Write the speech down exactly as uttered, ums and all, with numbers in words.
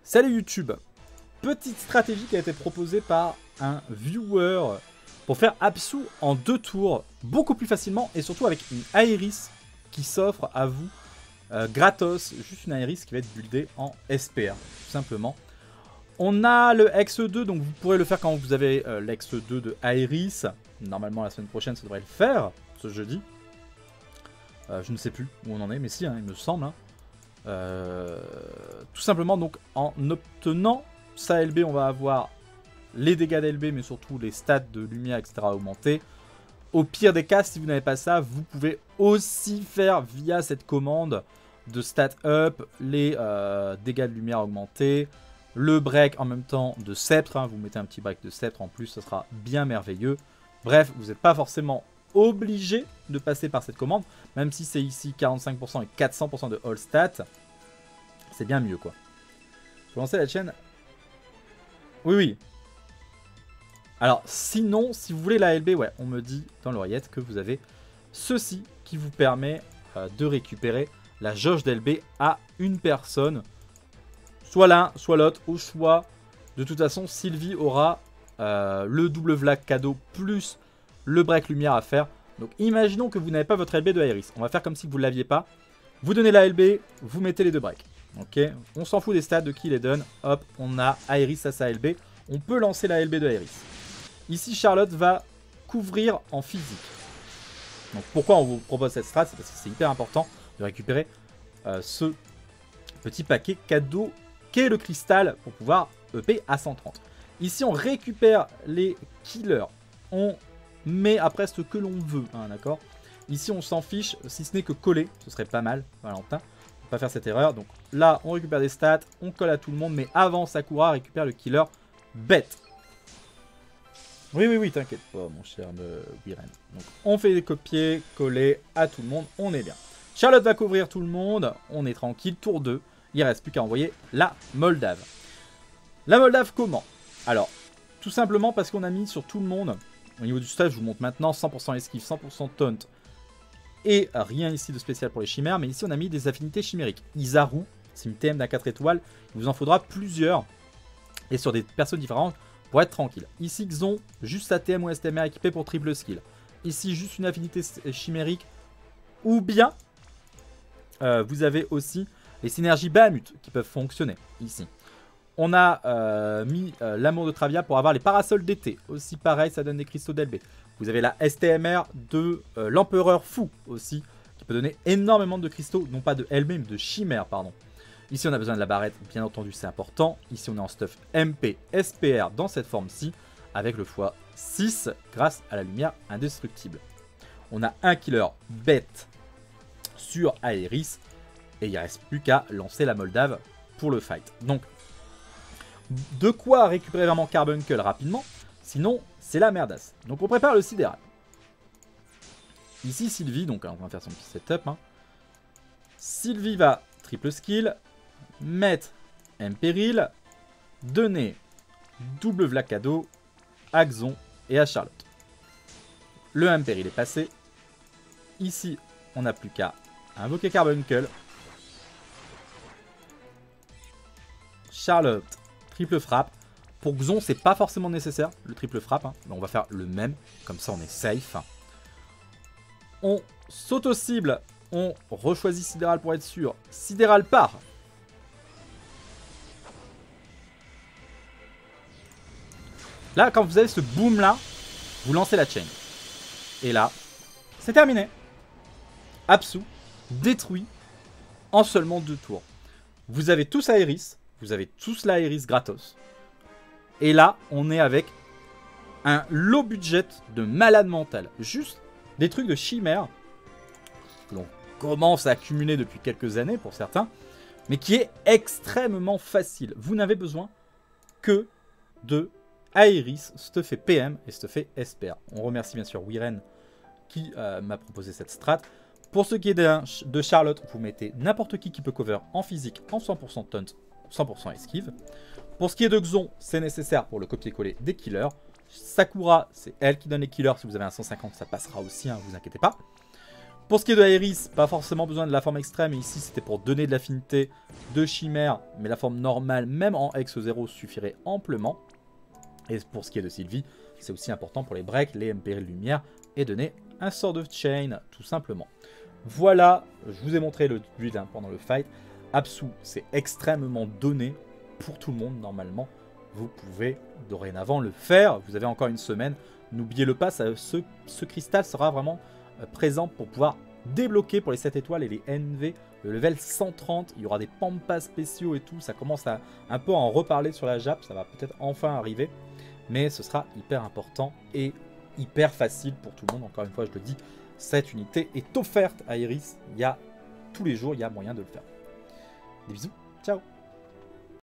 Salut YouTube. Petite stratégie qui a été proposée par un viewer pour faire Apsu en deux tours, beaucoup plus facilement et surtout avec une Aeris qui s'offre à vous euh, gratos, juste une Aeris qui va être buildée en S P R, tout simplement. On a le X deux, donc vous pourrez le faire quand vous avez euh, l'X deux de Aeris. Normalement la semaine prochaine ça devrait le faire, ce jeudi. Euh, je ne sais plus où on en est, mais si, hein, il me semble. Hein. Euh, tout simplement, donc en obtenant sa L B, on va avoir les dégâts d'L B, mais surtout les stats de lumière, et cetera augmentés. Au pire des cas, si vous n'avez pas ça, vous pouvez aussi faire via cette commande de stat up les euh, dégâts de lumière augmentés, le break en même temps de sceptre. Hein, vous mettez un petit break de sceptre en plus, ça sera bien merveilleux. Bref, vous n'êtes pas forcément obligé de passer par cette commande, même si c'est ici quarante-cinq pour cent et quatre cents pour cent de all stat, c'est bien mieux quoi. Faut lancer la chaîne. Oui, oui. Alors, sinon, si vous voulez la L B, ouais, on me dit dans l'oreillette que vous avez ceci qui vous permet euh, de récupérer la jauge d'L B à une personne. Soit l'un, soit l'autre, au choix. De toute façon, Sylvie aura euh, le double vlac cadeau plus le break lumière à faire. Donc, imaginons que vous n'avez pas votre L B de Aeris. On va faire comme si vous ne l'aviez pas. Vous donnez la L B, vous mettez les deux breaks. Ok, on s'en fout des stats, de qui les donne. Hop, on a Aeris à sa L B. On peut lancer la L B de Aeris. Ici, Charlotte va couvrir en physique. Donc, pourquoi on vous propose cette strat? C'est parce que c'est hyper important de récupérer euh, ce petit paquet cadeau qu'est le cristal pour pouvoir E P à cent trente. Ici, on récupère les killers. On met après ce que l'on veut, hein, d'accord? Ici, on s'en fiche, si ce n'est que coller. Ce serait pas mal, Valentin. On va pas faire cette erreur. Donc là, on récupère des stats, on colle à tout le monde. Mais avant, Sakura récupère le killer bête. Oui, oui, oui, t'inquiète pas, mon cher euh, Wiren. Donc, on fait des copier, coller à tout le monde, on est bien. Charlotte va couvrir tout le monde, on est tranquille. Tour deux, il ne reste plus qu'à envoyer la Moldave. La Moldave, comment? Alors, tout simplement parce qu'on a mis sur tout le monde, au niveau du stuff, je vous montre maintenant, cent pour cent esquive, cent pour cent taunt. Et rien ici de spécial pour les chimères, mais ici on a mis des affinités chimériques. Izaru, c'est une T M d'un quatre étoiles, il vous en faudra plusieurs. Et sur des personnes différentes, pour être tranquille. Ici, Xon, juste sa T M ou S T M R équipée pour triple skill. Ici, juste une affinité chimérique. Ou bien, euh, vous avez aussi les synergies Bahamut qui peuvent fonctionner ici. On a euh, mis euh, l'amour de Travia pour avoir les parasols d'été. Aussi pareil, ça donne des cristaux d'L B. Vous avez la S T M R de euh, l'empereur fou aussi, qui peut donner énormément de cristaux, non pas de L B, mais de chimère, pardon. Ici, on a besoin de la barrette, bien entendu, c'est important. Ici, on est en stuff M P, S P R dans cette forme-ci, avec le fois six, grâce à la lumière indestructible. On a un killer bête sur Aeris, et il ne reste plus qu'à lancer la Moldave pour le fight. Donc, de quoi récupérer vraiment Carbuncle rapidement, sinon, c'est la merdasse. Donc, on prépare le sidéral. Ici, Sylvie, donc on va faire son petit setup. Hein. Sylvie va triple skill, mettre M-Péril, donner double vlac cadeau à Xon et à Charlotte. Le M-Péril est passé. Ici, on n'a plus qu'à invoquer Carbuncle. Charlotte, triple frappe. Pour Xon, c'est pas forcément nécessaire, le triple frappe. Hein. Mais on va faire le même, comme ça on est safe. On s'auto-cible. On rechoisit Sidéral pour être sûr. Sidéral part. Là, quand vous avez ce boom là, vous lancez la chain. Et là, c'est terminé. Apsu détruit en seulement deux tours. Vous avez tous Aeris. Vous avez tous la Aeris gratos. Et là, on est avec un low budget de malade mental. Juste des trucs de chimère que l'on commence à accumuler depuis quelques années pour certains, mais qui est extrêmement facile. Vous n'avez besoin que de Aeris, stuffé P M et stuffé S P R. On remercie bien sûr Wiren qui euh, m'a proposé cette strat. Pour ce qui est de, de Charlotte, vous mettez n'importe qui qui peut cover en physique en cent pour cent taunt, cent pour cent esquive. Pour ce qui est de Xon, c'est nécessaire pour le copier-coller des killers. Sakura, c'est elle qui donne les killers. Si vous avez un cent cinquante, ça passera aussi, hein, vous inquiétez pas. Pour ce qui est de Aeris, pas forcément besoin de la forme extrême. Ici, c'était pour donner de l'affinité de chimère. Mais la forme normale, même en Hex zéro, suffirait amplement. Et pour ce qui est de Sylvie, c'est aussi important pour les breaks, les M P lumière et donner un sort de chain, tout simplement. Voilà, je vous ai montré le build hein, pendant le fight. Apsu, c'est extrêmement donné pour tout le monde normalement. Vous pouvez dorénavant le faire. Vous avez encore une semaine. N'oubliez-le pas, ça, ce, ce cristal sera vraiment euh, présent pour pouvoir débloquer pour les sept étoiles et les N V. Le level cent trente, il y aura des pampas spéciaux et tout. Ça commence à un peu à en reparler sur la Jap. Ça va peut-être enfin arriver. Mais ce sera hyper important et hyper facile pour tout le monde. Encore une fois, je le dis, cette unité est offerte à Iris. Il y a tous les jours, il y a moyen de le faire. Des bisous, ciao!